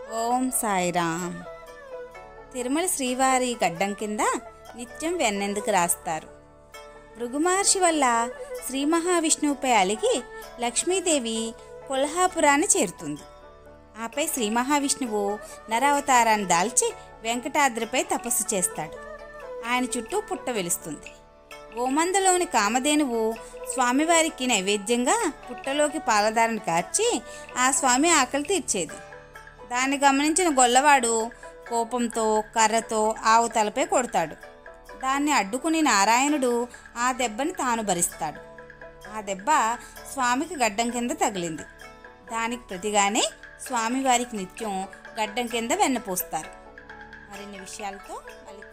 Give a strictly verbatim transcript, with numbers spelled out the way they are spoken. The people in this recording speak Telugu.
ఓం సాయిరామ్. తిరుమల శ్రీవారి గడ్డం కింద నిత్యం వెన్నెందుకు రాస్తారు? భృగు మహర్షి వల్ల శ్రీ మహావిష్ణువుపై అలిగి లక్ష్మీదేవి కొల్హాపురాన్ని చేరుతుంది. ఆపై శ్రీ మహావిష్ణువు నరావతారాన్ని దాల్చి వెంకటాద్రిపై తపస్సు చేస్తాడు. ఆయన చుట్టూ పుట్ట వెలుస్తుంది. గోమందలోని కామధేనువు స్వామివారికి నైవేద్యంగా పుట్టలోకి పాలధారను కార్చి ఆ స్వామి ఆకలి తీర్చేది. దాన్ని గమనించిన గొల్లవాడు కోపంతో కర్రతో ఆవు తలపై కొడతాడు. దాన్ని అడ్డుకుని నారాయణుడు ఆ దెబ్బని తాను భరిస్తాడు. ఆ దెబ్బ స్వామికి గడ్డం కింద తగిలింది. దానికి ప్రతిగానే స్వామివారికి నిత్యం గడ్డం కింద వెన్నపోస్తారు. మరిన్ని విషయాలతో మళ్ళీ